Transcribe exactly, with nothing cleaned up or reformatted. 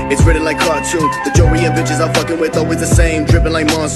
It's written like cartoon. The jewelry and bitches I'm fucking with always the same, dripping like monsoon.